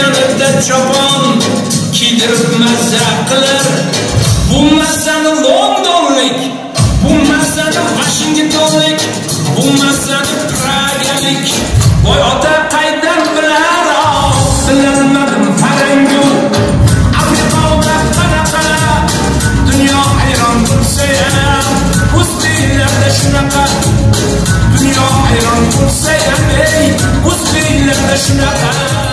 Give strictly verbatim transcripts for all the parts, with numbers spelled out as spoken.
yonida chopon kiydirib mazza qilar. Bu massani Londonlik, bu massani Washingtonlik, bu massani Pragalik. Voy ota qaydan bilar? Bilmadim farangu. Afrikada qanaqa dunyo hayron bo'lsa ham, o'z dillarda shunaqa. Dunyo hayron bo'lsa ham, ey, o'z dillarda shunaqa.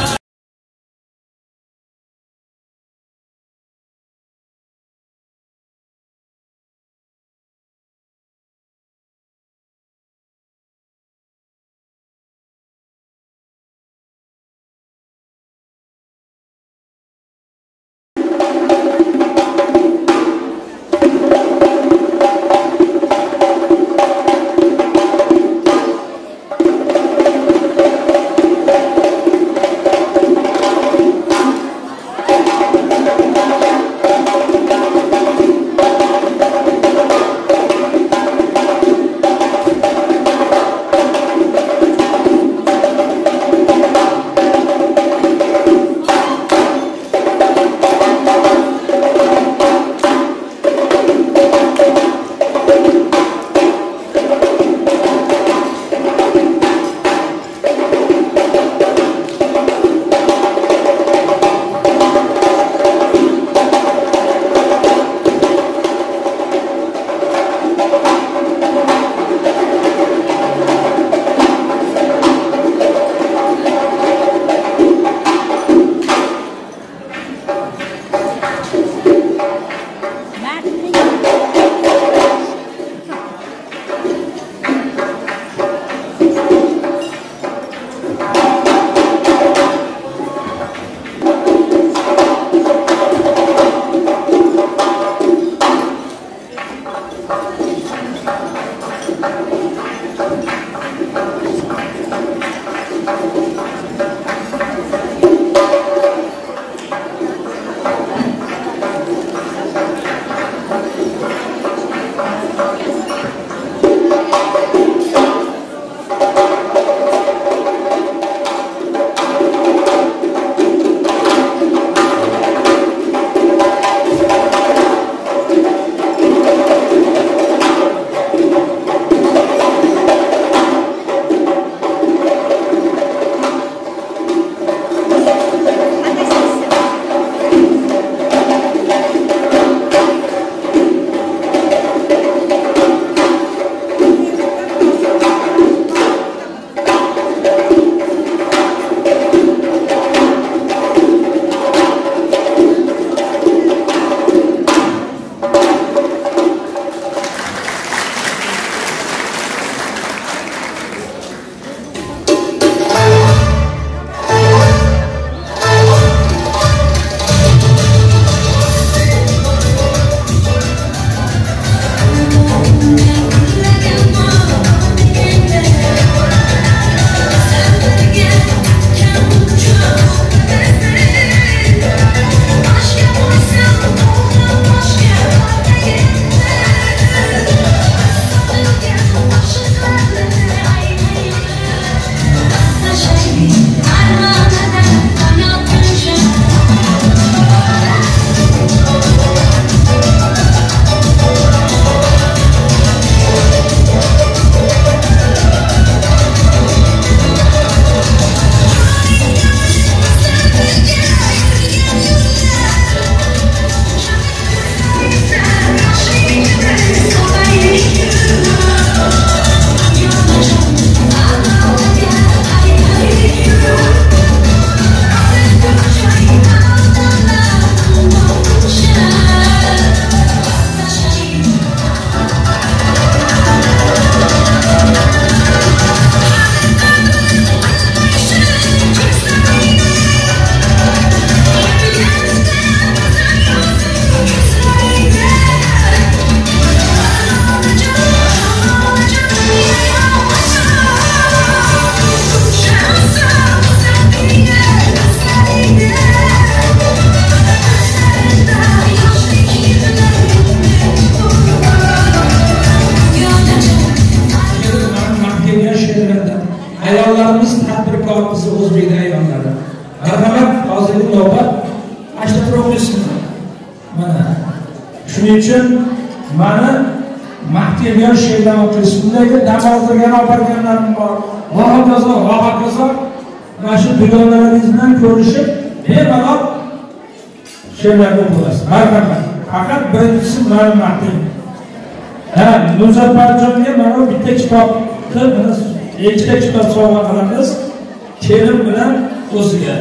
hozirgi to'pa ashtatroq o'qiysiz. Mana shuning uchun mani maqtagan she'rlar o'qiysiz. Bundagi dam oldirgan oparganlarim bor. Va hokazo, va hokazo. Mana shu dugonalaringiz bilan ko'rishib, bemalol she'rlarni o'qiysiz. Marhamat. Faqat birinchisi mani maqtang. Ha, Muzaffarjonga mana bitta kitobni biz ikkita kitob sovg'a qilamiz. Kelim bilan o'ziga.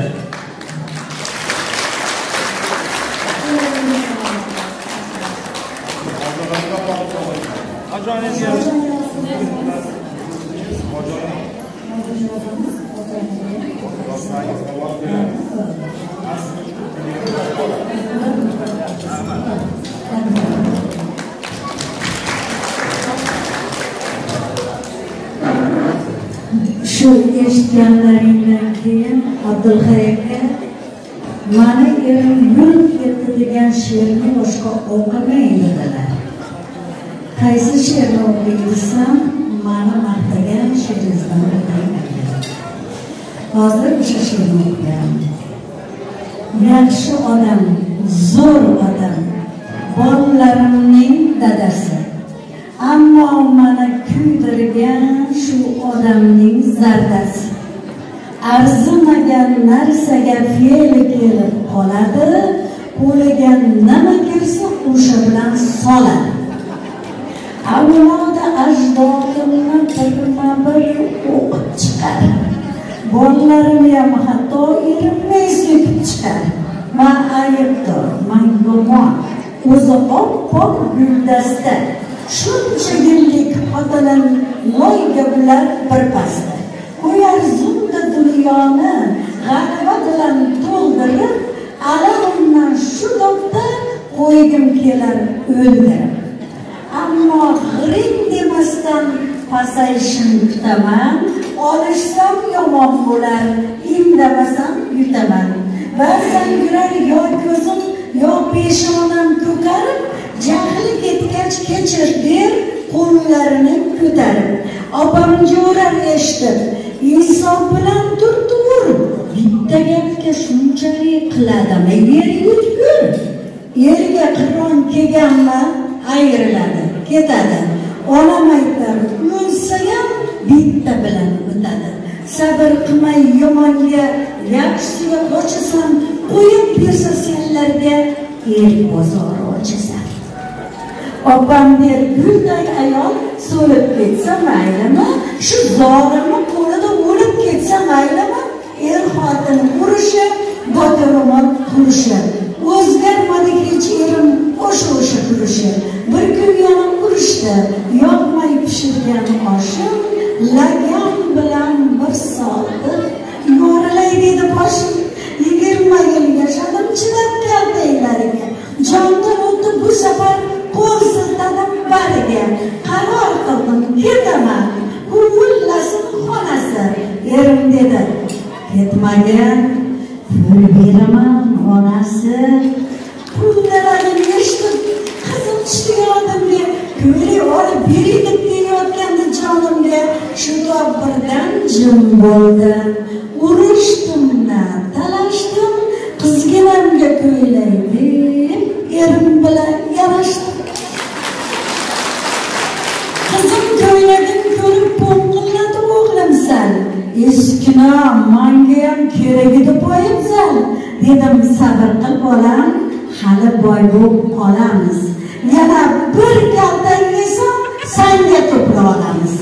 Shu eshitganlaringdan keyin Abdulxayirga mani erim yo'l ketdi degan she'rni boshqa o'qimaydi dedilar. Qaysi she'rni o'qiysam mani maqtagan she'ringizdan o'qiyman. Hozir o'sha she'rni o'qiyman. Yaxshi odam, zo'r odam, bolalarimning dadasi. Ammo meni kuydirgan shu odamning zardasi. Arzimagan narsaga fe'li kelib qoladi, qo'liga nima kirsa o'sha bilan soladi. Avlodi ajdodimni birma-bir o'qib chiqar. Bolalarim ham hatto erimni sepib chiqar. Men aybdor, men gumon, o'zi oppoq guldasta. Shuncha yillik xotinim loyga bilan bir pasda. Qo'yar zunda dunyoni g'alaba bilan to'ldirib, alamimdan shu topda qo'ygim kelar o'ldirib. Ammo g'iring demasdan pasayishini kutaman. Olishsam yomon bo'lar, indamasam yutaman. Ba'zan yurar yo ko'zim, yo peshonam ko'karib, jahli ketgach kechir der, qo'llarini ko'tarib. Opam jo'rar eshitib, insof bilan tur-tur. Bitta gapga shunchalik qiladimi yer yutgur. Yerga qiron kelganma ayriladi, ketadi. Onam aytar, o'lsa ham bitta bilan o'tadi. Sabr qilmay yomonga, yaxshiga qochasan, qo'yib bersa senlarga el bozor ochasan. Opam der, gulday ayol so'lib ketsa maylimi, shu zolimni qo'lida o'lib ketsa maylimi, er xotin urushi, botiromon qurishi. O'zgarmadi hech erim o'sha-o'sha turishi. Bir kun yana urishdi, yoqmay pishirgan oshim, lagan bilan bir soldi. Yorilay dedi boshim, yigirma yil yashadim chidab kaltaylariga. Jondan o'tdi bu safar, qo'l siltadim bariga. Qaror qildim, ketaman, bu mullasin xonasi. Erim dedi, ketmagan, pul beraman onasi. Pullarini eshitib, qizim tushdi yodimga, ko'ylak olib beraylik deyotgandi jonimga. Shu tob birdan jim bo'ldi. Urishdim-da, talashdim, qizginamga ko'ylak berib, erim bilan yarashdim. Qizim ko'ylagim ko'rib po'ng'illadi o'g'lim sal. Eskina menga ham kerak edi poyabzal. Dedim, sabr qil bolam, hali boy bo'lib qolamiz. Yana bir kaltak yesam, senga to'pla olamiz.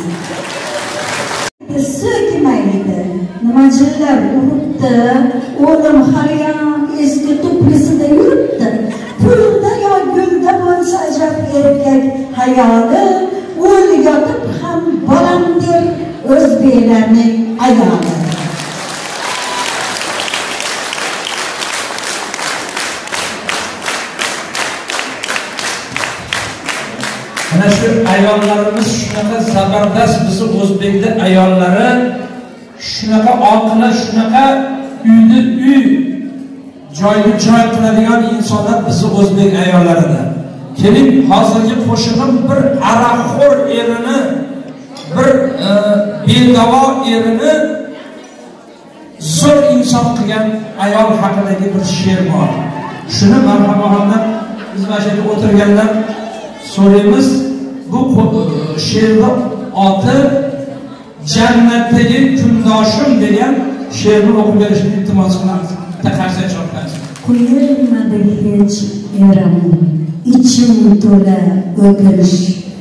So'kimaydi, nima jillar uribdi, o'g'lim haliyam eski to'plisida yuribdi. Pulda yo gulda bo'lsa ajab erkak hayoli, o'l yotib ham bolam der o'zbeklarning ayoli. Mana shu ayollarimiz shunaqa zabardast, bizni o'zbekda ayollari shunaqa oqila, shunaqa uyni uy, joyni joy qiladigan insonlar bizni o'zbek ayollaridan. Keling, hozirgi qo'shig'im bir araqxo'r erini, bir bedavo erini zo'r inson qilgan ayol haqidagi bir she'r bor. Shuni marhamat biz mana shu yerda o'tirganlar so'raymiz. Bu she'rni oti Jannatdagi kundoshim degan she'rni o'qib berishni iltimos qilamiz. Taqarsa chopamiz. Quyilmadi hech erim, ichim to'la o'kirish.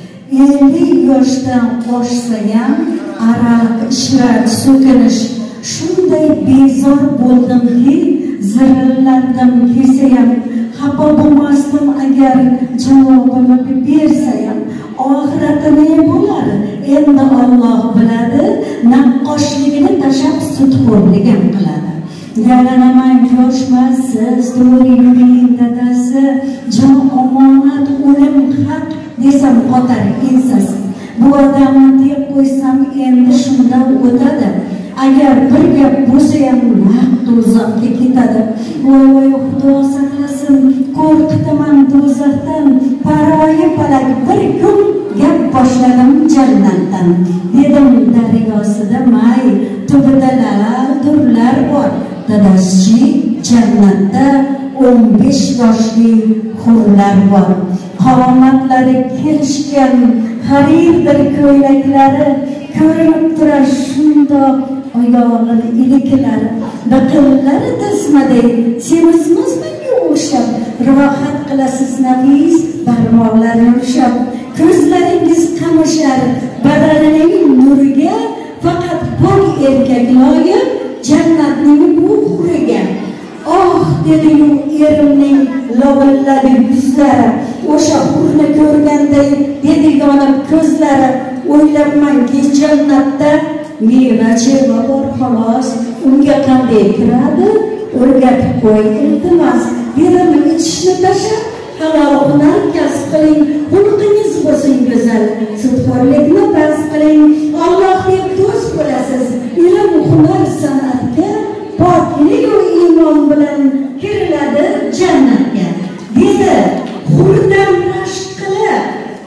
ellik yoshdan oshsayam aroq ishrat so'kinish. Shunday bezor bo'ldimki, zirillardim kesayam, xafa bo'lmasdim agar javobini bersayam. Oxirati ne bo'lar? Endi Alloh biladi, naqqoshligini tashab sudxo'rligim qiladi. Yaranaman yoshmasiz, to'g'ri yuring dadasi, jon omonat o'lim haq desam qotar ensasi. Bu odamni deb qo'ysam endi shundan o'tadi. Agar bir gap bo'lsa ham vaqt do'zaxga ketadi. Voy Xudo saqlasin, qo'rqitaman do'zaxdan. Paroyi palak bir kun gap boshladim jannatdan. Dedim daryosida may, tubidalar, durlar bor. Dadasi jannatda o'n besh yoshli hurlar bor. Qomatlari kelishgan xarirdir ko'ylaklari, ko'rinib turar shundoq oyog'ini iliklari. Biqinlari tasmaday semizmizmi o'xshab, rohat qilasiz nafis barmoqlari yumshab. Ko'zlaringiz qamashar badanining nuriga, faqat pok erkak loyiq jannatning bu huriga. Oh dedi-yu erimning lovilladi yuzlari, o'sha hurni ko'rganday dedi yonib ko'zlari. O'ylabmanki jannatda meva-cheva bor xolos, unga qanday kiradi? O'rgatib qo'y iltimos, birini ichishni tashab, halol hunar kasb qiling, xulqingiz bo'lsin go'zal, sudxo'rlikni bas qiling, Alloh deb do'st bo'lasiz, ilm, hunar, san'atga, poklik va iymon bilan kiriladi jannatga. Dedi hurdan rashk qilib,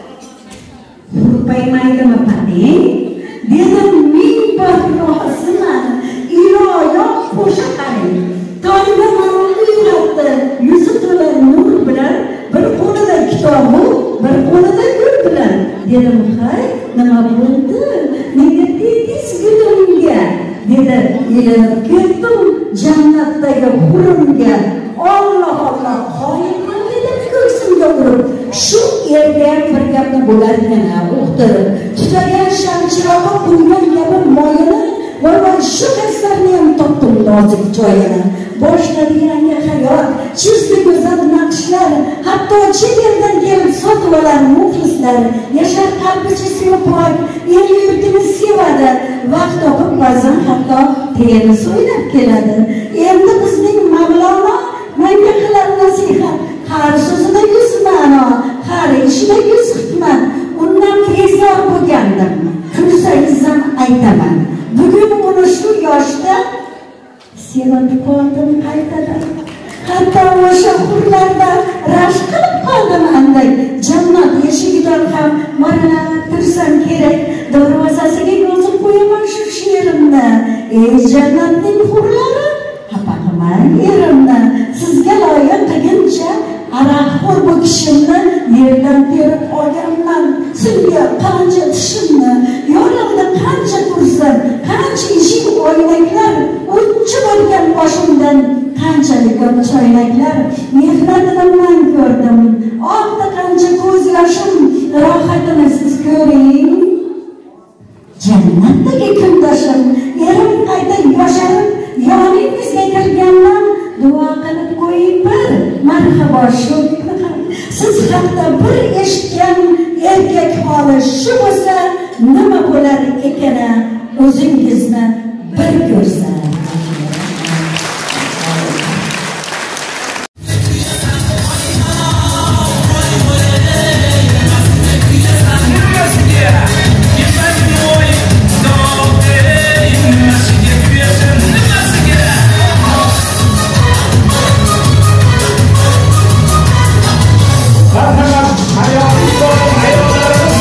hurpaymaydimi pating? Dedim ming bor rohasiman, iloyo qo'sha qaring. Tolga uyg'otdi, yuzi to'la nur bilan, bir qo'lida kitobu, bir qo'lida gul bilan. Dedim hay, nima bo'ldi? Nega dedingiz gulimga? Dedi, ilinib ketdim jannatdagi hurimga. Alloh Alloh qoyilman dedim ko'ksimga urib. Shu yerda bir gapni bo'larkan o'qtirib, tutagan shamchirog'i qo'ygan kabi moyini, va shu kaslarni ham topdim nozik joyini. Boshladi yangi hayot, chizdi go'zal naqshlar, hatto chegardan kelib sotib olar muxlislar. Yashar qalbichi sevpok, el yurtini sevadi, vaqt topib ba'zan hatto teni so'ylab keladi. Endi bizning Mavlono menga qilar nasihat, har so'zida yuz ma'no, har ishida yuz hikmat. Undan bezor bo'lgandim, kulsangiz ham aytaman. Bugun uni shu yoshda sevib qoldim qaytadan. Hatto o'sha hurlarda rashk qilib qoldim anday. Jannat eshigidan ham maralab tursam kerak, darvozasiga yozib qo'yaman shu she'rimni. Ey jannatning hurlari, xafa qilmang erimni, sizga loyiq qilguncha aroqxo'r bu kishimni yerdan terib olganman. Sizga qancha tishimni, yo'limda qancha kursam, qancha ishing oynaklar, uncha bo'lgan boshimdan qanchalik ko'p choynaklar. Mehnatini men ko'rdim, oqda qancha ko'z yoshim, rohatini siz ko'ring. Jannatdagi kundoshim, erim qayta yosharib, yoningizga kirganman, duo qilib qo'ying bir marhabo shu. Siz haqda bir eshitgan erkak holi shu bo'lsa, nima bo'lar ekana o'zingizni bir ko'rsa.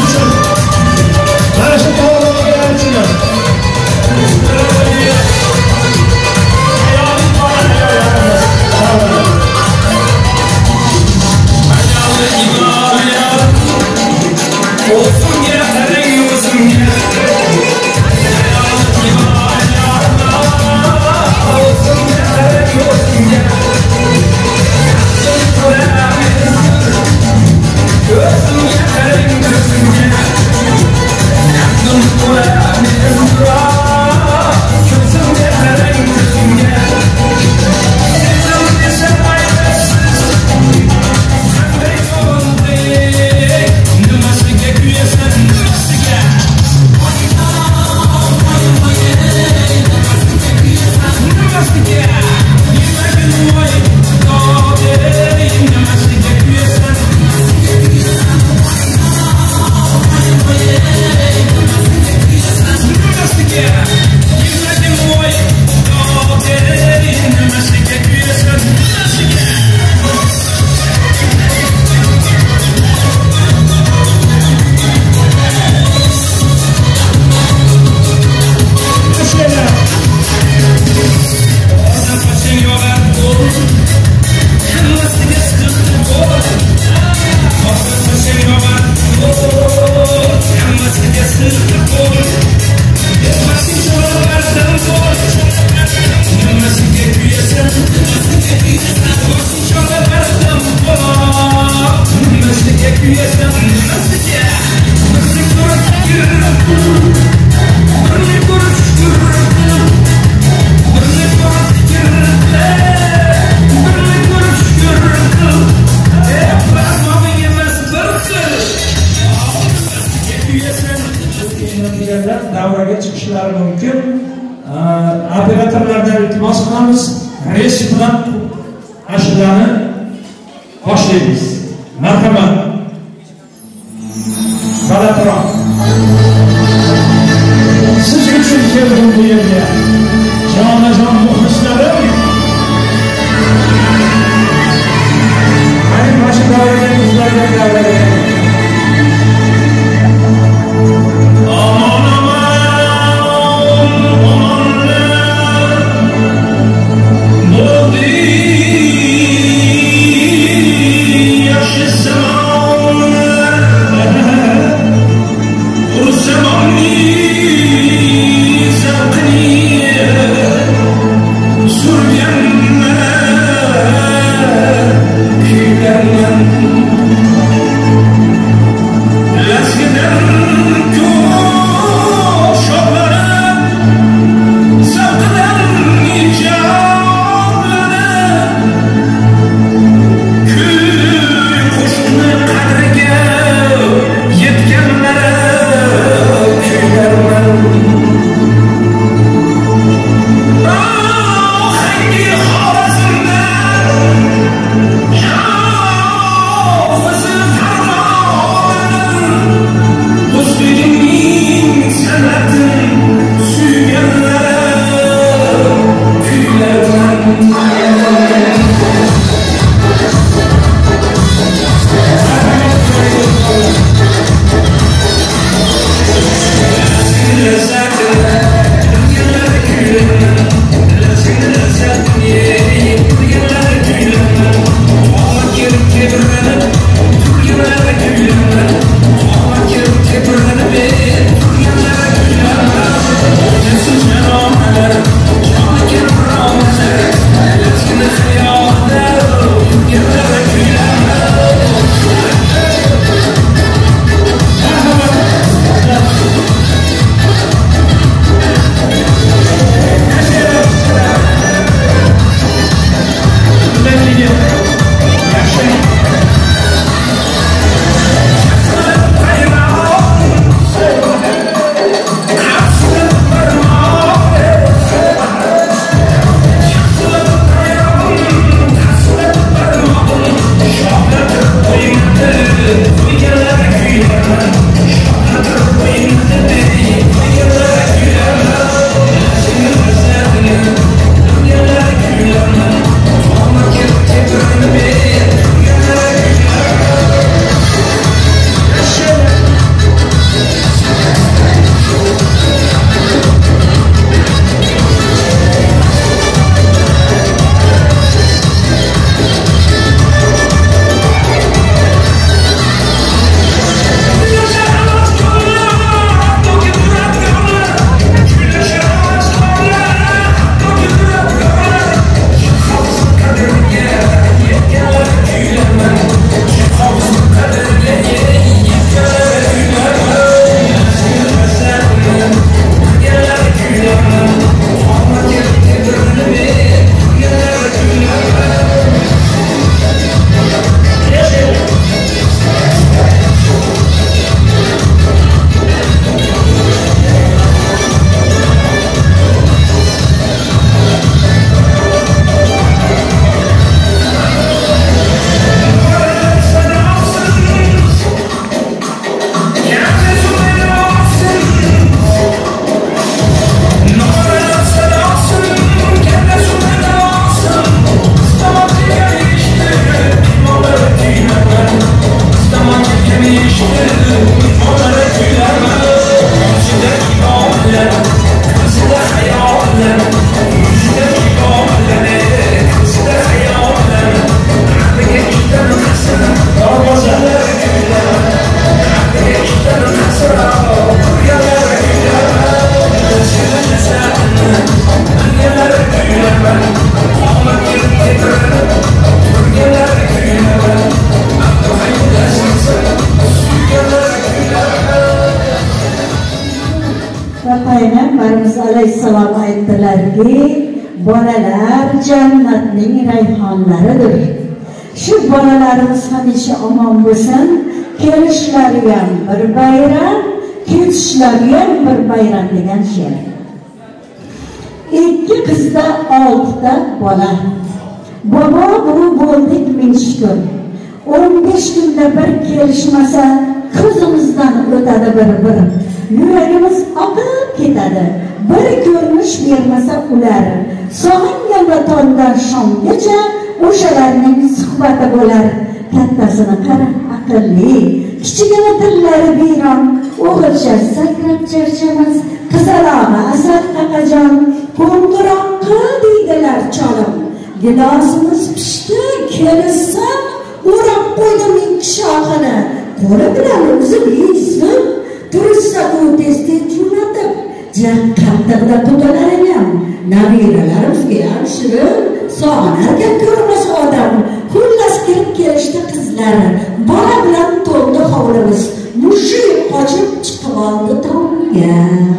Mana shu to'g'riligini aytsinlar. kuyasan nimasiga bizni ko'rib yuribdi birni ko'rib shukuribdi birni ko'rib yuribdi birni ko'rib shukuribdi ey barmog'ing emas bir xil kuyasan deganlar davraga chiqishlari mumkin. Operatorlardan iltimos qilamiz, reys bilan ashulani boshlaymiz. Marhamat. Balandroq. Siz uchun keldim bu yerga. Jonajon muxlislarim. Ayni mana shu davraga davraga bolalar jannatning rayhonlaridir. Shu bolalarimiz hamisha omon bo'lsin, kelishlari ham bir bayram, ketishlari ham bir bayram degan she'r. Ikki qizda oltita bola. Bobo buvi bo'ldik ming shukr. o'n besh kunda bir kelishmasa, ko'zimizdan o'tadi bir-bir. Yuragimiz oqib ketadi. Bir ko'rinish bermasa ular. Sog'ingan va tongdan shomgacha o'shalarning suhbati bo'lar. Kattasini qara aqlli, kichigini tillari biyron, o'g'ilcha sakrab charchamas, qizalog'i asal qaqajon, qo'ng'iroqqa deydilar cholim. Gilosimiz pishdi, kelishsin, o'rab qo'ydi ming shoxini. Qo'li bilan uzib yeysin, turishsa u tez-tez jo'natib, jar qattiqda to'dalar ham. Nabiralarimizga ham shirin, sog'inarkan ko'rmasa odam. Xullas kirib kelishdi qizlari, bola bilan to'ldi hovlimiz. Mushuk qochib chiqib oldi tomga.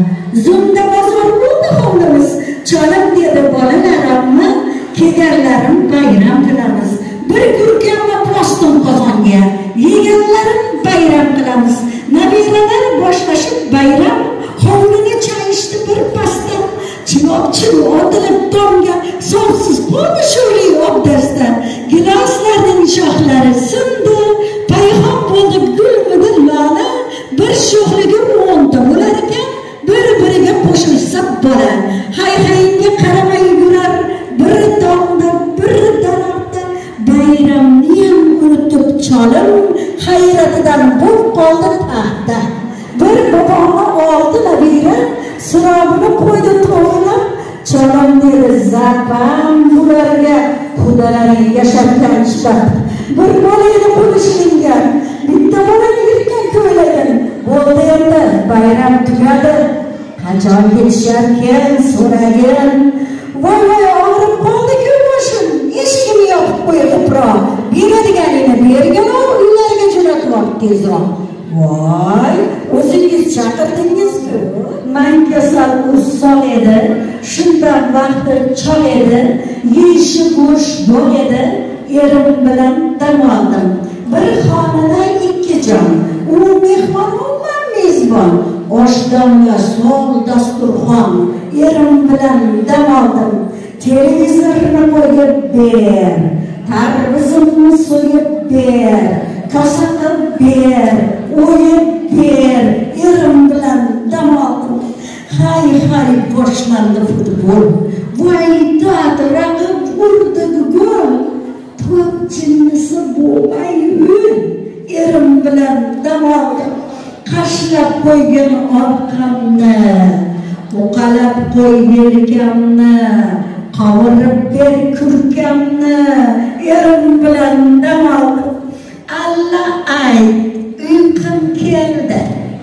Zunda bozor bo'ldi hovlimiz. Cholim dedi bolalarimni, kelganlarim bayram qilamiz. Bir kurkamni postim qozonga, yeganlarim bayram qilamiz. Nabiralar boshlashib bayram, hovlini chayishdi bir pasda. Chinoqchil otilib tomga, sovsiz qoldi sho'li obdasta. Giloslarning shoxlari sindi, payxon bo'ldi gulmidi lola. Bir sho'xligi o'nta bo'lar ekan, bir-biriga qo'shilsa bola. Hay-hayga qaramay yurar, bir tomda, bir tarafda. Bayramni ham unutib cholim, hayratidan bo'lib qoldi taxta. Bir boboni oldi nabira, sirobini qo'ydi to'g'rilab. Cholim dedi zapam bularga, xudolaring yashatgan chiqib. Bir bolani qo'lishlingan, bitta bolani yurgan ko'ylagin. Bo'ldi endi, bayram tugadi. Qachon kelisharkan so'ragin. Voy voy og'rib qoldi-ku boshim. Eshigini yopib qo'yib ko'proq. Beradiganini bergan, uylarga jo'natib tezroq. Voy, o'zingiz chaqirdingiz-ku. Men kasal ustoq edi, shundan vaqti chol edi, yeyishi go'sht yo'q edi, erim bilan dam oldim. Bir xonada ikki jon, u mehmon, men mezbon. Oshdomga sol dasturxon, erim bilan dam oldim. Televizorni qo'yib ber, tarvuzimni so'yib ber, kosa qilib ber, o'yib ber, erim bilan dam oldim. Hay hay boshlandi futbol. Voy dod raqib urdi gol. To'p jinnisi bo'lmay yur, erim bilan dam oldim. Qashlab qo'ygan orqamni, uqalab qo'y yelkamni, qovurib ber kurkamni, erim bilan dam oldim. Alla ay, uyqum keldi.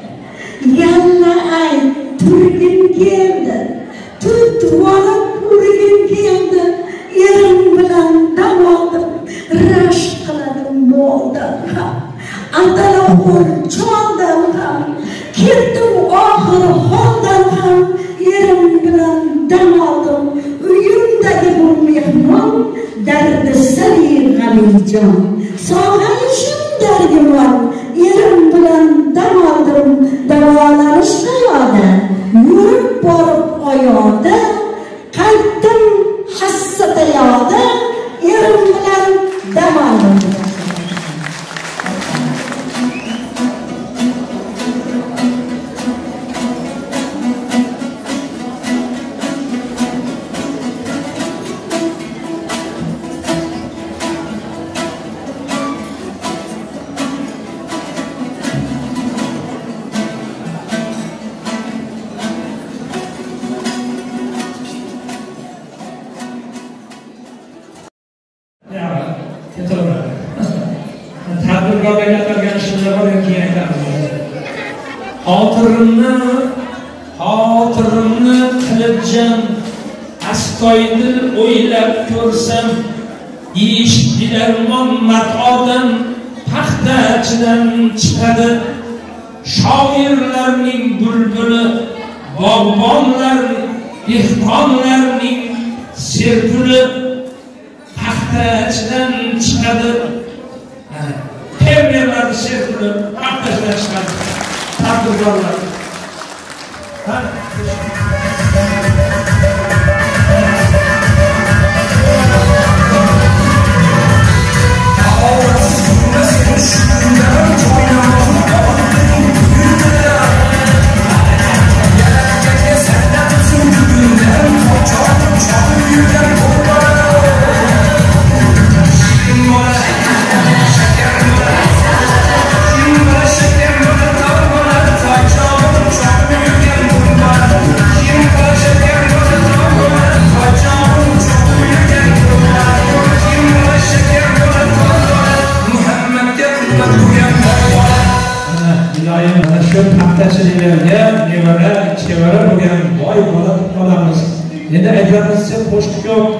Yalla ay, turgim keldi. Tutvolib urgim keldi. Erim bilan dam oldim. Rashk qiladim moldan ham, atalog'ur choldan ham, ketdim oxiri holdan ham. Erim bilan dam oldim. Uyimdagi bu mehmon, dardi sari g'alijon. Sog'ayishim dargimon, erim bilan dam oldim. Davolanish qayoqda, yurib borib oyoqda, qaytdim hassata yoqda, erim bilan dam oldim. Xotirimni, xotirimni qilibjan, astoydil o'ylab ko'rsam, ish bilarmon matodan, paxtachidan chiqadi. Shoirlarning bulbuli, bog'bonlar, dehqonlarning Serpuni paxta ichidan chiqadi. Fermerlar serpuni paxta ichidan chiqadi. Tadbirkorlar. Paxtachilarga nevara, chevara bo'lgan boy bola qolamiz. Endi aytamiz, qo'shiq yo'q.